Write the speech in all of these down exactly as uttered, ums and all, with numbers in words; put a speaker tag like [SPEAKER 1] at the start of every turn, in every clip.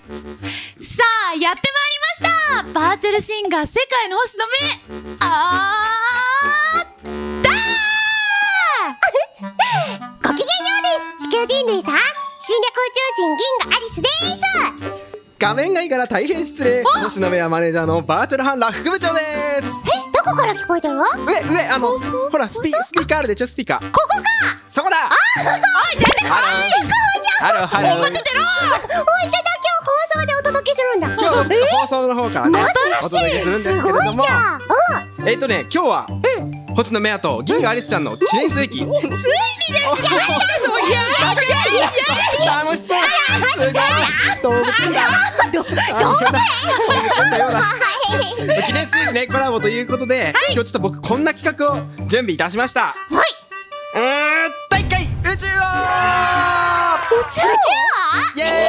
[SPEAKER 1] さあやってまいりました、バーチャルシンガー世界の星の目、あーだ
[SPEAKER 2] ーごきげんようです。地球人類さん、侵略宇宙人銀河アリスです。
[SPEAKER 3] 画面外から大変失礼、星の目はマネージャーのバーチャルハンラー副部長です。
[SPEAKER 2] え、どこから聞こえてる？
[SPEAKER 3] 上上あのほらスピスピーカーあるでしょ、スピーカー。
[SPEAKER 2] ここか。
[SPEAKER 3] そこだ。
[SPEAKER 2] あおい出てこい。
[SPEAKER 3] ハローハロー。
[SPEAKER 1] 表出ろ。
[SPEAKER 2] おいただ、今日放送でお届けするんだ。
[SPEAKER 3] 今日放送の方からねお届けするんですけれども、えっとね今日は星の目あと銀河アリスちゃんの記念すべき、ついにです。やった
[SPEAKER 1] そうや
[SPEAKER 3] や楽しそう。すごい動物だ。
[SPEAKER 2] どどうだ。
[SPEAKER 3] 記念すべきねコラボということで、今日ちょっと僕こんな企画を準備いたしました。
[SPEAKER 2] はい。
[SPEAKER 3] うーん、大会宇宙王。
[SPEAKER 2] 宇宙
[SPEAKER 3] イエーイ。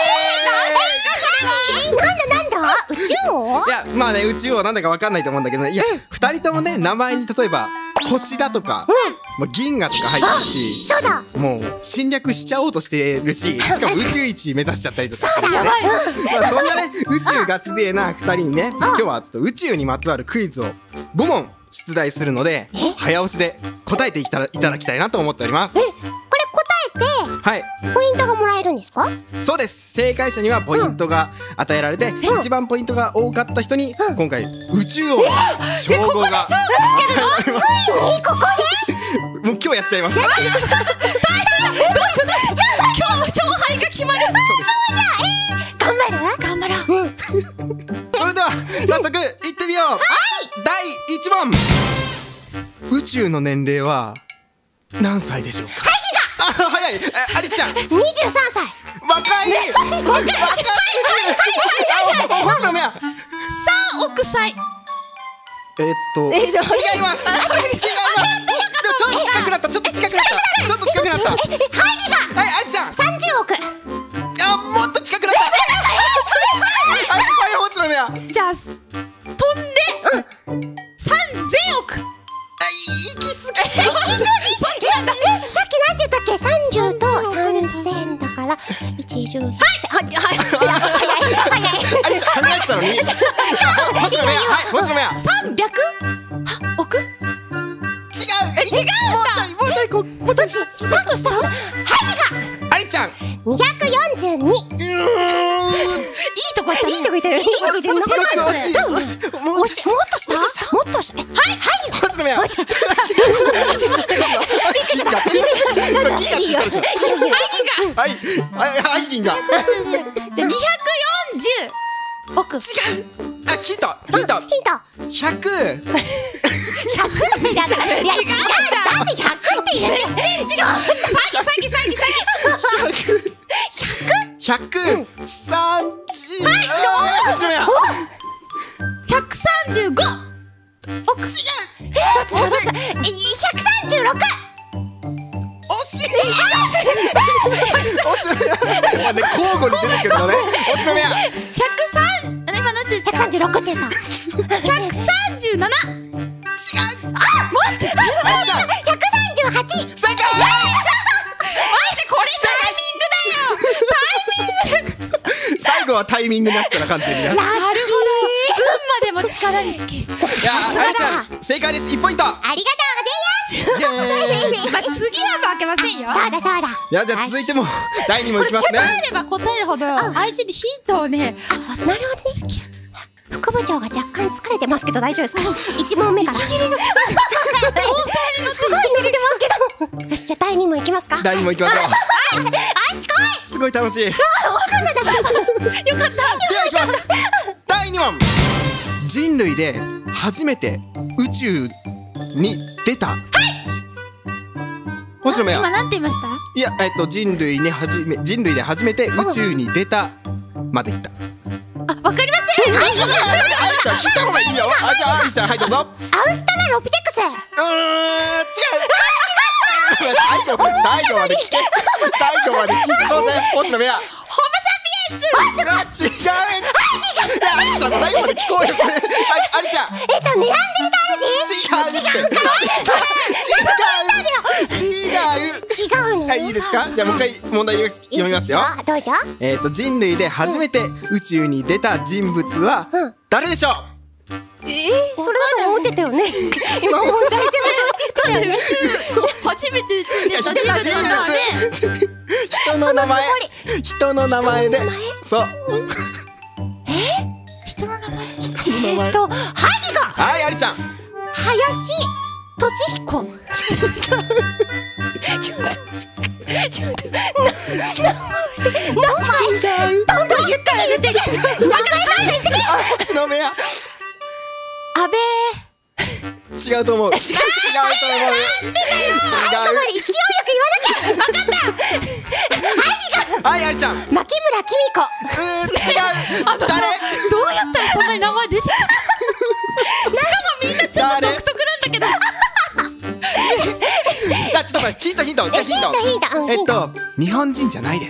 [SPEAKER 2] なんだなんだ宇宙王？
[SPEAKER 3] いやまあね、宇宙王なんだかわかんないと思うんだけどね、いや二人ともね名前に例えば星だとか、まあ銀河とか入ってるし、
[SPEAKER 2] そうだ。
[SPEAKER 3] もう侵略しちゃおうとしてるし、しかも宇宙一目指しちゃったりとかしてね。
[SPEAKER 1] やばい。
[SPEAKER 3] まあそんなね宇宙ガチ勢なふたりにね、今日はちょっと宇宙にまつわるクイズをごもん出題するので、早押しで答えていただいただきたいなと思っております。
[SPEAKER 2] え、これ答えて
[SPEAKER 3] はい、
[SPEAKER 2] ポイントがもらえるんですか？
[SPEAKER 3] そうです。正解者にはポイントが与えられて、一番ポイントが多かった人に今回宇宙王の称号が
[SPEAKER 2] ついにここ
[SPEAKER 3] もう今日やっちゃいます。
[SPEAKER 1] 今日勝敗が決まる。
[SPEAKER 2] 頑張る？
[SPEAKER 1] 頑張ろう。
[SPEAKER 3] それでは早速いってみよう。はい、だいいちもん。宇宙の年齢は何歳でしょうか？あ、早い。え、アリスちゃん。
[SPEAKER 2] にじゅうさんさい。
[SPEAKER 3] 若い。若い。星の目は
[SPEAKER 1] さんおくさい。
[SPEAKER 3] えーっと違います。違います。でもちょっと近くなった。ちょっと近くなった。ちょっと近くなった。
[SPEAKER 2] ハイギ
[SPEAKER 3] はい、アリスちゃん。
[SPEAKER 2] さんじゅうおく。
[SPEAKER 3] あ、もっと近くなった。はい、はい、星の目は。
[SPEAKER 1] じゃあ飛んでさんぜんおく。
[SPEAKER 3] 行き過ぎ。
[SPEAKER 1] そっちなんだ。
[SPEAKER 2] さっきなんて言ったっけ？さんじゅうとさんぜんだからいちじゅう。はいはいはいはいはい。
[SPEAKER 3] アリスちゃん考えてたのに。星の目は。はい、星の目は。
[SPEAKER 1] さんびゃくおく。
[SPEAKER 3] 違う。違う。もうちょい、もうちょい、こう、もうちょい。
[SPEAKER 2] 下と下。はい
[SPEAKER 3] アリスちゃん。
[SPEAKER 2] にひゃくよんじゅうに。
[SPEAKER 1] いいとこ行ったね。
[SPEAKER 2] いいとこ行ってる。いいとこ行ってる。
[SPEAKER 3] すごく惜しい。
[SPEAKER 2] もうもっと下。もっと下。はいはい。
[SPEAKER 3] 星の目は。
[SPEAKER 2] 始まってる
[SPEAKER 3] 銀河。今銀河って言ったでしょ。はい、はい、はい、銀河。
[SPEAKER 1] じゃあにひゃくよんじゅうおく。違う。
[SPEAKER 3] あ、ヒント、ヒント。
[SPEAKER 2] ヒント。
[SPEAKER 3] ひゃく。
[SPEAKER 2] ひゃく？いや、いや違うじゃん。だってひゃくって言って。ちょ、
[SPEAKER 1] さっきさっきさっきさっき。
[SPEAKER 3] ひゃくさんじゅう。はい、星の目は。
[SPEAKER 1] ひゃくさんじゅうごおく。違う。
[SPEAKER 2] どっちだどっちだ。ひゃくさんじゅうろく。
[SPEAKER 3] 惜しい。星の目はね、交互に出てくるのね。星の目は。
[SPEAKER 1] ひゃくさん、今なんて言っ
[SPEAKER 2] ひゃく
[SPEAKER 1] た？
[SPEAKER 2] さんじゅうろくって言った。
[SPEAKER 1] ひゃくさんじゅうなな。違う。
[SPEAKER 3] あ、
[SPEAKER 1] 待って。
[SPEAKER 3] ひゃくさんじゅうはち。
[SPEAKER 2] ひゃくさんじゅうはち。
[SPEAKER 3] 正解。
[SPEAKER 1] 待って、これタイミングだよ。タイミング。
[SPEAKER 3] 最後はタイミングになったら完全にな。
[SPEAKER 1] なるほど。運までも力につける。
[SPEAKER 3] いや、アリちゃん、正解です。いちポイント。
[SPEAKER 2] ありがとうござい
[SPEAKER 3] イエーイ。
[SPEAKER 1] まあ次は負けませんよ。
[SPEAKER 2] ます。そうだそうだ。
[SPEAKER 3] いや、じゃあ続いてもだいに問いきますね。
[SPEAKER 1] 答えれば答えるほど相手にヒントをね。
[SPEAKER 2] なるほどね。副部長が若干疲れてますけど大丈夫ですか？一問目から。放送に乗ってすごい乗れてますけど。よし、じゃあだいに問いきますか？
[SPEAKER 3] だいに問いきましょう。
[SPEAKER 2] あしこい。
[SPEAKER 3] すごい楽しい。よか
[SPEAKER 1] よかった。
[SPEAKER 3] ではいきます。だいに問。人類で初めて宇宙に出た。星野目は。
[SPEAKER 1] 今なんて言いました？
[SPEAKER 3] いや、えっと人類にはじめ人類で初めて宇宙に出たまで言った。
[SPEAKER 1] あ、わかりません。
[SPEAKER 3] アリちゃん聞いた方がいいよ。あ、じゃあアリちゃん、はいどうぞ。
[SPEAKER 2] アウストラロピテクス。
[SPEAKER 3] うーん、違う。最後、最後まで聞け。最後まで聞いてそうぜ。星野目は。
[SPEAKER 1] ホモサピエンス。
[SPEAKER 3] あ、違う。いや、アリちゃん最後まで聞こうよ。これ。はい、アリちゃん。
[SPEAKER 2] えっと、ネアンデルタール人。
[SPEAKER 3] 違うって。違う。違う。
[SPEAKER 2] 違うの。
[SPEAKER 3] はい、 はいいいですか。じゃあもう一回問題読みますよ。
[SPEAKER 2] どうぞ。
[SPEAKER 3] えっと人類で初めて宇宙に出た人物は
[SPEAKER 2] うん
[SPEAKER 3] 誰でしょう。
[SPEAKER 2] えー、それだと思ってたよね。今問題全部そうって言ったよね。
[SPEAKER 1] 初めて宇宙に出た人物なんだね。
[SPEAKER 3] 人の名前人の名前で
[SPEAKER 2] 人の名前
[SPEAKER 3] そう
[SPEAKER 1] 人の名前。
[SPEAKER 3] 人の名前。
[SPEAKER 2] えっと、ハギが
[SPEAKER 3] はいありちゃん。
[SPEAKER 2] 林俊彦。ちょっと、ちょっと、な、名前、どんどん言ったら出てきて。わからない言ってけ。
[SPEAKER 3] あ星の目や。
[SPEAKER 1] 安倍。
[SPEAKER 3] 違うと思う。違うと思う。違う。
[SPEAKER 2] 勢いよく言わなきゃ。
[SPEAKER 3] はいありちゃん。う
[SPEAKER 2] 牧村きみ子。
[SPEAKER 3] ー違う。誰？
[SPEAKER 1] どうやったらそんなに名前出てくる。しかもみんなちょっと独特なんだけど。
[SPEAKER 3] あちょっと待ってヒントヒントじゃあヒント。
[SPEAKER 2] ヒントヒントうん
[SPEAKER 3] えっと日本人じゃないです。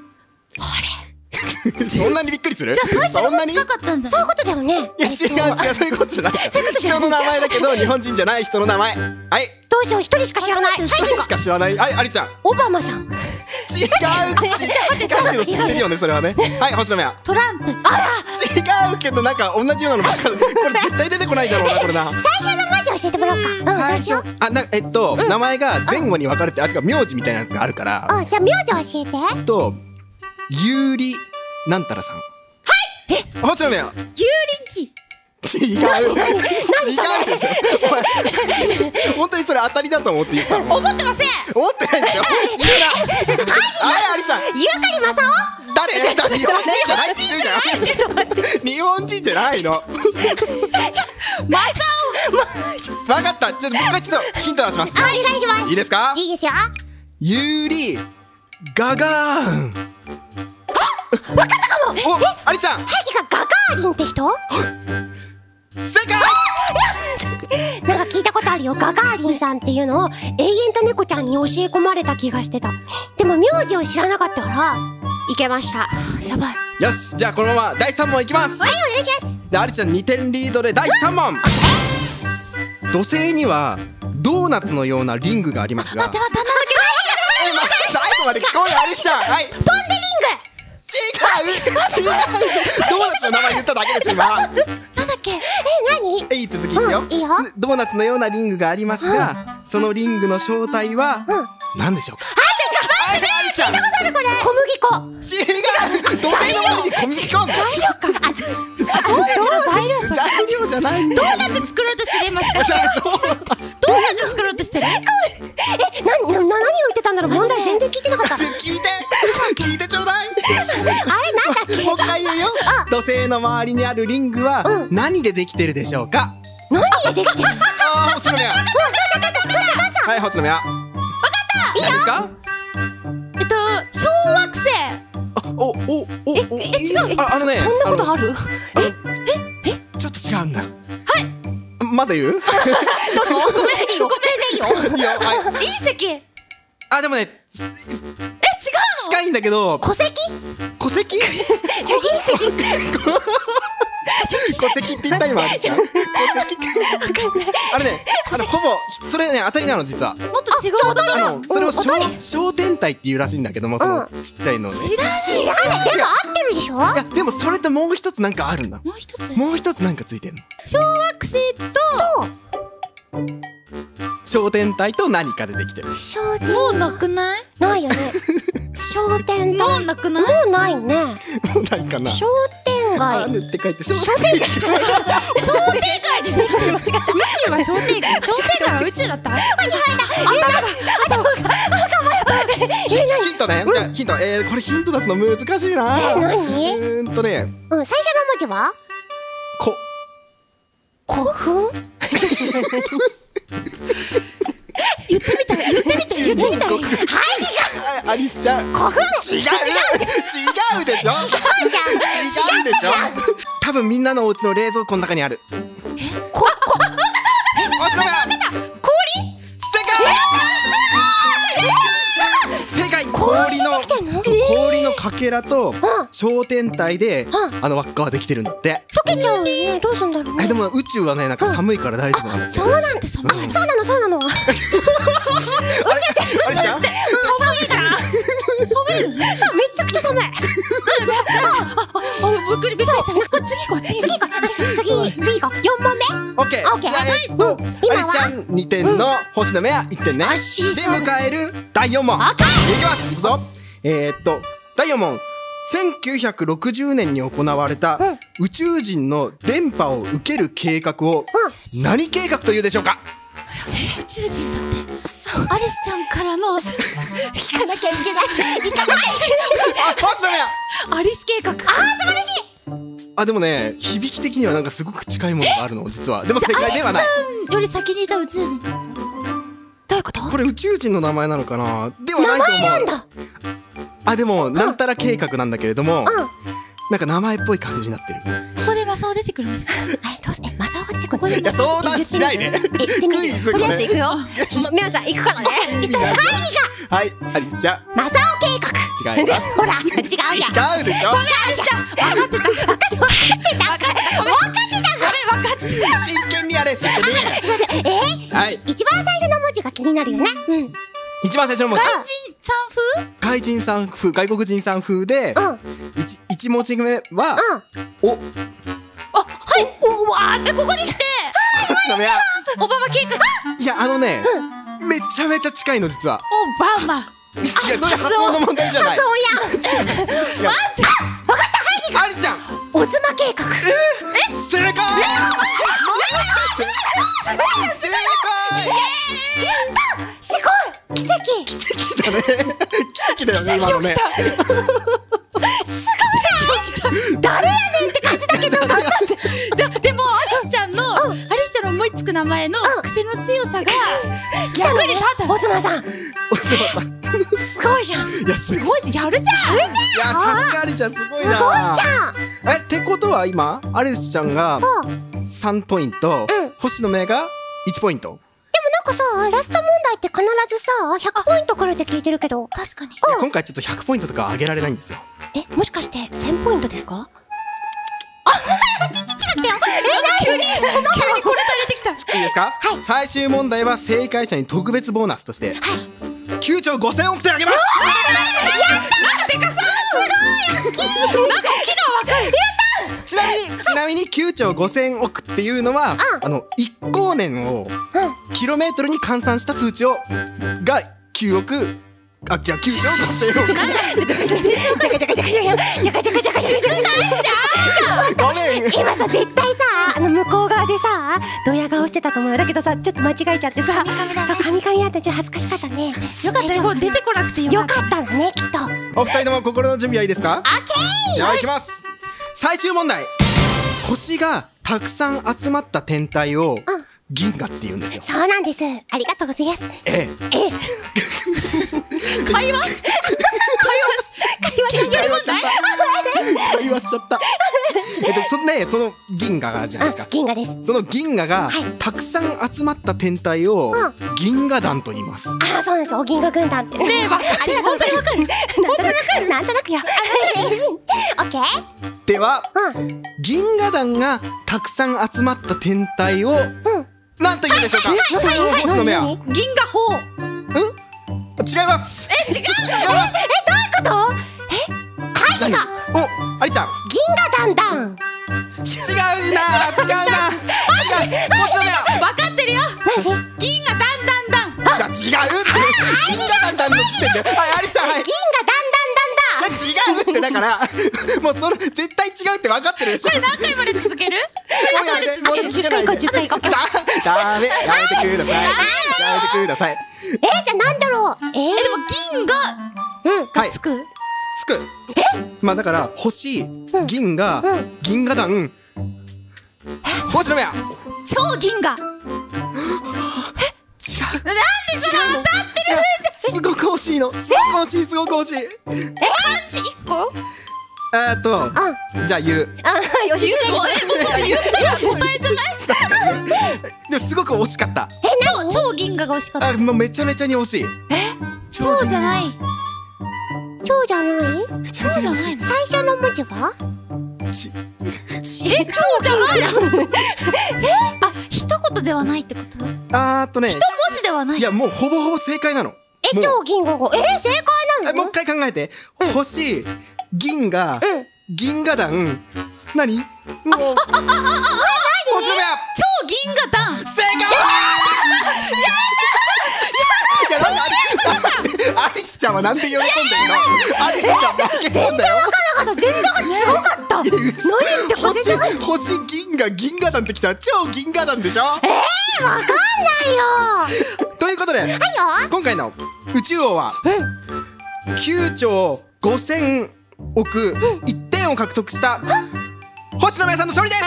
[SPEAKER 3] そんなにびっくりする？
[SPEAKER 1] じゃあ最初
[SPEAKER 3] そんなに？いや
[SPEAKER 1] の近かったんじゃない。
[SPEAKER 2] そういうことだよね。
[SPEAKER 3] 違う違うそういうことじゃない。人の名前だけど日本人じゃない人の名前。はい。
[SPEAKER 2] どうしよう、一人しか知らない。
[SPEAKER 3] 一人しか知らない。はいありちゃん。
[SPEAKER 2] オバマさん。
[SPEAKER 3] 違う違うけど知ってるよねそれはね。はい星野目は。
[SPEAKER 1] トランプ。
[SPEAKER 3] 違うけどなんか同じようなのばっかり。これ絶対出てこないだろうなこれな。
[SPEAKER 2] 最初の文字教えてもらおうか。うん、
[SPEAKER 3] 最
[SPEAKER 2] 最初。
[SPEAKER 3] 初あなえっと名前が前後に分かれてあてか名字みたいなやつがあるから。
[SPEAKER 2] あ、じゃあ名字教えて。
[SPEAKER 3] えっとゆうりなんたらさん。はいえ星野目は。
[SPEAKER 1] 油淋鶏。
[SPEAKER 3] 違う違うでしょお前本当にそれ当たりだと思って言ったの。
[SPEAKER 1] 思ってません。
[SPEAKER 3] 思ってないでしょ言うな。はいありちゃん。
[SPEAKER 2] ユーカリマサ
[SPEAKER 3] 誰だ日本人じゃないって言ってるじゃん。
[SPEAKER 2] ちょっと待って。
[SPEAKER 3] 日本人じゃないの。
[SPEAKER 1] マサ
[SPEAKER 3] 分かった。ちょっともう一回ちょっとヒント出します。
[SPEAKER 2] お願いします。
[SPEAKER 3] いいですか。
[SPEAKER 2] いいですよ。
[SPEAKER 3] ユーリガガーン。あ、わかったかも。お、ありちゃん。
[SPEAKER 2] ハギがガガーリンって人？
[SPEAKER 3] 正解。
[SPEAKER 2] なんか聞いたことあるよ。ガガーリンさんっていうのを永遠と猫ちゃんに教え込まれた気がしてた。でも名字を知らなかったからいけました。
[SPEAKER 1] やばい。
[SPEAKER 3] よし、じゃあこのままだいさん問いきます。
[SPEAKER 2] はい、お願いします。
[SPEAKER 3] で、ありちゃんにてんリードでだいさん問。土星にはドーナツのようなリングがありますが。
[SPEAKER 1] 待って待って、なんだっ
[SPEAKER 3] えま最後まで聞こえよ、アリスちゃん。はい。
[SPEAKER 2] ポンデリン
[SPEAKER 3] 違う。違う。ドーナツの名前言っただけです今。
[SPEAKER 1] け。なんだっけ。
[SPEAKER 2] グ。え、何？
[SPEAKER 3] いい続きいくよ、
[SPEAKER 2] うんいいよ。
[SPEAKER 3] ドーナツのようなリングがありますが、そのリングの正体は何でしょうか。はい、アリちゃん。
[SPEAKER 2] 小麦粉。
[SPEAKER 3] 違う。土星の上に小麦粉あんの。
[SPEAKER 1] 材料か。材料それ。
[SPEAKER 3] 材料じゃないんだ
[SPEAKER 1] ド
[SPEAKER 3] よ。
[SPEAKER 1] ーナツ作ろうとしてるもしかして。ドーナツ作ろうとしてる。
[SPEAKER 2] え、な、な、な、何を言ってたんだろう。問題全然聞いてなかった。あれ、
[SPEAKER 3] 聞いて聞いてちょうだい。
[SPEAKER 2] なんだっけ？
[SPEAKER 3] もう一回言うよ。土星の周りにあるリングは
[SPEAKER 2] うん
[SPEAKER 3] 何でできてるでしょうか。
[SPEAKER 2] 何でできてる？
[SPEAKER 3] ああ、星野目。はい、星野目。わかった。いいですか。
[SPEAKER 1] えっと、小惑星。
[SPEAKER 3] あ、お、お、お、お。
[SPEAKER 2] え、違う。
[SPEAKER 3] あ、あのね。
[SPEAKER 2] そんなことある？
[SPEAKER 3] あのえ、ちょっと違うんだ。はい。まだ言う？
[SPEAKER 2] ごめん、ごめん、いいよ。全然いいよ。
[SPEAKER 3] いいよ。はい。
[SPEAKER 1] 隕石。
[SPEAKER 3] あ、でもね、
[SPEAKER 1] え、違うの？
[SPEAKER 3] 近いんだけど。
[SPEAKER 2] 戸籍？
[SPEAKER 3] 戸籍？
[SPEAKER 2] じゃあ隕石。
[SPEAKER 3] 戸籍って言った今。戸籍。あれね、あのほぼそれね当たりなの実は。
[SPEAKER 1] もっと違うこと
[SPEAKER 3] あ
[SPEAKER 1] だ。
[SPEAKER 3] のそれを
[SPEAKER 2] お当た
[SPEAKER 3] 小小天体っていうらしいんだけども、そのちっちゃいのね。
[SPEAKER 1] 知らない。
[SPEAKER 2] 知らない。でも合ってるでしょ？
[SPEAKER 3] いやでもそれともう一つなんかあるんだ。
[SPEAKER 1] もう一つ。
[SPEAKER 3] もう一つなんかついてんの。
[SPEAKER 1] 小惑星と。
[SPEAKER 3] 小天体と何かでできてる。
[SPEAKER 2] 商店
[SPEAKER 1] もうなくない？
[SPEAKER 2] ないよね。商店
[SPEAKER 1] も
[SPEAKER 2] 街。
[SPEAKER 1] うなくない？
[SPEAKER 2] もうないね。
[SPEAKER 3] もうないかな。
[SPEAKER 2] 商店街。
[SPEAKER 3] あぬって書いて商
[SPEAKER 2] 商店街。
[SPEAKER 1] 商店街じゃなくて宇宙は商店街。商店街は宇宙だった？
[SPEAKER 3] ヒントね。じゃあヒント。えーこれヒント出すの難しいな。
[SPEAKER 2] え何？
[SPEAKER 3] うーんとね、
[SPEAKER 2] うん、最初の文字は？
[SPEAKER 3] こ
[SPEAKER 2] 古墳？
[SPEAKER 1] 言ってみたら言ってみて言ってみたらいい。
[SPEAKER 3] あアリスちゃん。
[SPEAKER 2] 古墳？
[SPEAKER 3] 違う違うでしょ。違
[SPEAKER 2] 違うじゃん。
[SPEAKER 3] うでしょ。多分みんなのお家の冷蔵庫の中にある。
[SPEAKER 2] こ、こ、
[SPEAKER 3] おしろや。
[SPEAKER 1] 氷？
[SPEAKER 3] 正解。正解。氷の
[SPEAKER 2] できてんの？
[SPEAKER 3] そう氷のかけらと小天体であの輪っかはできてるんだって。
[SPEAKER 2] 溶けちゃうね。どうすんだろうね。
[SPEAKER 3] えでも宇宙はねなんか寒いから大丈夫なんだって。
[SPEAKER 2] そうなんだ。そうなのそうなの。宇宙って宇宙って寒いから。寒い。そうめちゃくちゃ寒い。
[SPEAKER 1] あ、びっくりびっくりした。次行こう次行こう
[SPEAKER 2] 次次行こう。四問目。
[SPEAKER 3] オッケー。じゃあえっとアリスちゃんにてんの星野目はいってんね。で迎えるだいよん問。いきます。いくぞ。えっとだいよん問。せんきゅうひゃくろくじゅうねんに行われた宇宙人の電波を受ける計画を何計画というでしょうか。
[SPEAKER 1] 宇宙人だって。アリスちゃんからの
[SPEAKER 2] 行かなきゃいけない。行かない。
[SPEAKER 3] あ、星野目や。
[SPEAKER 1] アリス計画。あー、素晴らしい。
[SPEAKER 3] あでもね響き的にはなんかすごく近いものがあるの実は。でも正解ではない。
[SPEAKER 1] アリスちゃんより先にいた宇宙人。どういうこと？
[SPEAKER 3] これ宇宙人の名前なのかな。ではないと思う。名前なんだ。あでもなんたら計画なんだけれども、なんか名前っぽい感じになってる。
[SPEAKER 1] ここでマサオ出てくるんですか？
[SPEAKER 2] えどうしてマサオが出てくる？
[SPEAKER 3] いや相談しないで。クイズ
[SPEAKER 2] とりあえず行くよ。みおちゃん行くからね。行ったらはい
[SPEAKER 3] はいアリスちゃん。
[SPEAKER 2] マサオ計画。
[SPEAKER 3] 違います。
[SPEAKER 2] ほら違うじゃん。
[SPEAKER 3] 違うでしょ。
[SPEAKER 1] ごめんアリスちゃん。分かってた。分かってた。分かってた。ごめん分かってた。ごめん分かってた。
[SPEAKER 3] 真剣にやれ真剣に。
[SPEAKER 2] えー、一番最初の文字が気になるよね。うん。
[SPEAKER 3] 一番最初の文字。
[SPEAKER 1] 外人さん風？
[SPEAKER 3] 外人さん風、外国人さん風で、一一文字目はお。あ、はい。
[SPEAKER 1] おわー。えここに来て。オバマ計画。
[SPEAKER 3] いやあのね、めちゃめちゃ近いの実は。
[SPEAKER 1] オバマ。
[SPEAKER 3] 違う、それ発音の問題じゃない。
[SPEAKER 2] 発音や。
[SPEAKER 3] 違う。
[SPEAKER 2] 待って。分かった。
[SPEAKER 3] アリちゃん。
[SPEAKER 2] オズマ計画。
[SPEAKER 3] え？正解。正解。
[SPEAKER 2] すごい。奇跡。
[SPEAKER 3] 奇跡だね。奇跡だよね今のね。
[SPEAKER 2] すごい。誰やねんって感じだけど。
[SPEAKER 1] でもアリスちゃんのアリスちゃんの思いつく名前の癖の強さが役に立った。
[SPEAKER 2] オズマさん。
[SPEAKER 3] オズマさん。
[SPEAKER 2] すごいじゃん。
[SPEAKER 3] いやす
[SPEAKER 1] ごいじゃん。やるじゃん。
[SPEAKER 3] いやさすがアリスちゃんすごいな。
[SPEAKER 2] すごいじゃん。
[SPEAKER 3] えってことは今アリスちゃんがさんポイント、星野目がいちポイント。
[SPEAKER 2] でもなんかさラスト問題って必ずさひゃくポイントくるって聞いてるけど。
[SPEAKER 1] 確かに。
[SPEAKER 3] 今回ちょっとひゃくポイントとか上げられないんですよ。
[SPEAKER 2] えもしかしてせんポイントですか？あちちち違ったよ。
[SPEAKER 1] え急に急にこれされてきた。
[SPEAKER 3] いいですか？はい。最終問題は正解者に特別ボーナスとしてきゅうちょうごせんおくてあげます。
[SPEAKER 2] やった。でかそう。すごい。なんか大きいのわかる。やった。
[SPEAKER 3] ちなみにちなみにきゅうちょうごせんおくっていうのはあのいっこうねんをキロメートルに換算した数値をがきゅうおく。あ、じゃあきゅうちょうごせんおく。
[SPEAKER 2] じゃかじゃかじゃかじゃかじゃかじゃかじゃかじゃかじゃかじゃか。
[SPEAKER 3] ごめん。
[SPEAKER 2] 今さ絶対さあの向こう側でさドヤ顔してたと思うよ。だけどさちょっと間違えちゃってさそうカミカミだった。ちょっと恥ずかしかったね。
[SPEAKER 1] よかったよ。出てこなくてよかった。
[SPEAKER 2] よかったんだねきっと。
[SPEAKER 3] お二人とも心の準備はいいですか？
[SPEAKER 2] オッケー。
[SPEAKER 3] ではいきます。最終問題。星がたくさん集まった天体を銀河って言うんですよ。
[SPEAKER 2] そうなんです。ありがとうございます。
[SPEAKER 3] ええ。
[SPEAKER 2] ええ。
[SPEAKER 1] 会話？会話？近距離問題？
[SPEAKER 3] 会話しちゃった。えっとそんねその銀河があるじゃないですか。
[SPEAKER 2] 銀河です。
[SPEAKER 3] その銀河がたくさん集まった天体を銀河団と言います。
[SPEAKER 2] ああそうなんですよ。銀河軍団って。
[SPEAKER 1] ねえわかる。
[SPEAKER 2] ありがとうございます。本当にわかる。なんとなくよ。オッケー。
[SPEAKER 3] では銀河団がたくさん集まった天体をなんと言うでしょうか？星野目は。
[SPEAKER 1] 銀河砲。
[SPEAKER 3] 違います。
[SPEAKER 1] え違う。違います。
[SPEAKER 2] えどういうこと？えはいか。
[SPEAKER 3] おアリちゃん。
[SPEAKER 2] 銀河団団。
[SPEAKER 3] 違うな違うな。違う。星野目は。
[SPEAKER 1] 分かってるよ。
[SPEAKER 2] 何？
[SPEAKER 1] 銀河団団団。
[SPEAKER 3] 違うって銀河団団の時点で。はいアリちゃんはい。
[SPEAKER 2] 銀河団団団団。
[SPEAKER 3] 違うってだからもうそれ絶対違うって分かってるでしょ。
[SPEAKER 1] これ何回まで続ける？
[SPEAKER 3] もうやめてもう続けないで。
[SPEAKER 2] じゅっかい行こうじゅっかい行こう。
[SPEAKER 3] ダメやめてください。やめてください。
[SPEAKER 2] えー、じゃあなんだろう。えー、
[SPEAKER 1] えでも銀ががつく。
[SPEAKER 3] つく。まあだから星銀河銀河団星野目や。
[SPEAKER 1] 超銀河。
[SPEAKER 3] 違う。
[SPEAKER 1] なんでそれ当たってる？
[SPEAKER 3] すごく惜しいの。すごく惜しいすごく惜しい。
[SPEAKER 1] え漢字一個？
[SPEAKER 3] えっとじゃあ言う。
[SPEAKER 2] あよし。
[SPEAKER 1] 言うの？えもう言ったら答えじゃない？
[SPEAKER 3] でもすごく惜しかった。
[SPEAKER 1] 超超銀河が惜しかった。
[SPEAKER 3] あもうめちゃめちゃに惜しい。
[SPEAKER 1] え超じゃない。
[SPEAKER 2] 蝶じゃない？
[SPEAKER 3] 蝶じゃないの？
[SPEAKER 2] 最初の文字は？
[SPEAKER 3] ち
[SPEAKER 1] え、蝶じゃないの？あ、一言ではないってこと？
[SPEAKER 3] あーっとね、
[SPEAKER 1] 一文字ではない。
[SPEAKER 3] いやもうほぼほぼ正解なの。
[SPEAKER 2] え、超銀河語。え、正解なの？
[SPEAKER 3] もう一回考えて。星、銀河、銀河団、何？もう星の目。
[SPEAKER 1] 超銀河団。
[SPEAKER 3] 正解。いや、アリスちゃんはなんで喜んでんの？アリスちゃん負けたんだよ。
[SPEAKER 2] 全然わかんなかった。全然すごかった。何言って星
[SPEAKER 3] 星銀河銀河団ってきたら超銀河団でしょ？
[SPEAKER 2] えー、わかんないよ。
[SPEAKER 3] ということで、今回の宇宙王はきゅうちょうごせんおくいってんを獲得した星野芽さんの勝利です。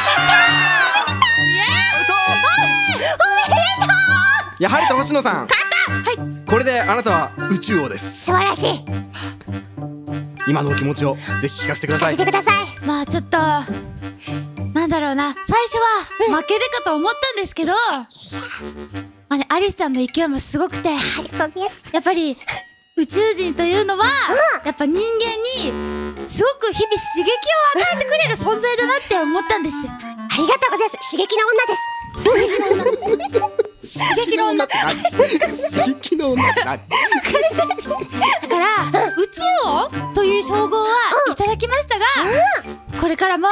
[SPEAKER 3] やはりと星野さん、これであなたは宇宙王です。
[SPEAKER 2] 素晴らしい。
[SPEAKER 3] 今のお気持ちをぜひ聞かせてください。
[SPEAKER 2] 聞かせてください。
[SPEAKER 1] まあちょっとなんだろうな、最初は負けるかと思ったんですけど、まあね、アリスちゃんの勢いもすごくて、
[SPEAKER 2] ありがとうございます。
[SPEAKER 1] やっぱり宇宙人というのはやっぱ人間にすごく日々刺激を与えてくれる存在だなって思ったんです。
[SPEAKER 2] ありがとうございます。刺激の女です。
[SPEAKER 1] 刺激の女。刺激の女って
[SPEAKER 3] 何？刺激の女って何？
[SPEAKER 1] だから宇宙王という称号はいただきましたが、これからも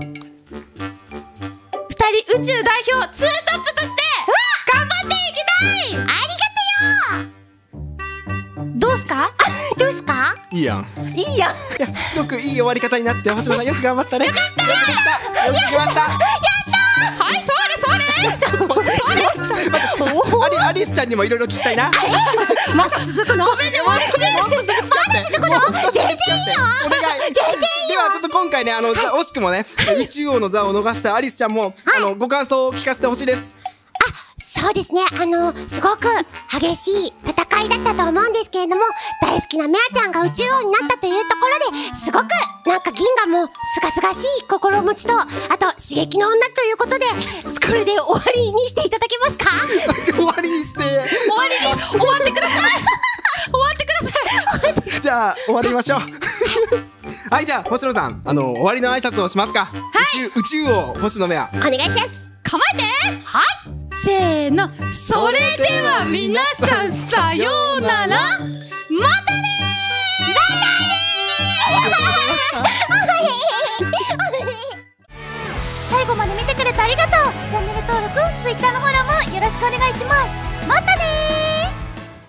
[SPEAKER 1] 二人宇宙代表ツートップとして頑張っていきたい。
[SPEAKER 2] ありがとよ。
[SPEAKER 1] どうすか？
[SPEAKER 2] どうすか？
[SPEAKER 3] いいやん。
[SPEAKER 2] いいや。
[SPEAKER 3] いや、すごくいい終わり方になって星野さんよく頑張ったね。よかった。よくできました。
[SPEAKER 1] はい、それそれ。
[SPEAKER 3] アリアリスちゃんにもいろいろ聞きたいな。
[SPEAKER 2] まだ続くの？ごめんね、もう少しもう少し使って。まだ続くの？全然いいよ。
[SPEAKER 3] お願い。ではちょっと今回ね、あの惜しくもね宇宙王の座を逃したアリスちゃんもあのご感想を聞かせてほしいです。
[SPEAKER 2] そうですね、あのすごく激しい戦いだったと思うんですけれども、大好きなメアちゃんが宇宙王になったというところですごくなんか銀河もすがすがしい心持ちと、あと刺激の女ということで、これで終わりにしていただけますか？
[SPEAKER 3] 終わりにして
[SPEAKER 1] 終わりに終わってください。終わってください。
[SPEAKER 3] じゃあ終わりましょう。はい、じゃあ星野さん、あの終わりの挨拶をしますか。はい、宇宙宇宙王星野メア、
[SPEAKER 2] お願いします。
[SPEAKER 1] 構えて。はい、せーの、それでは皆さんさようなら、またねー。最後まで見てくれてありがとう。チャンネル登録、Twitter のフォローもよろしくお願いします。またね。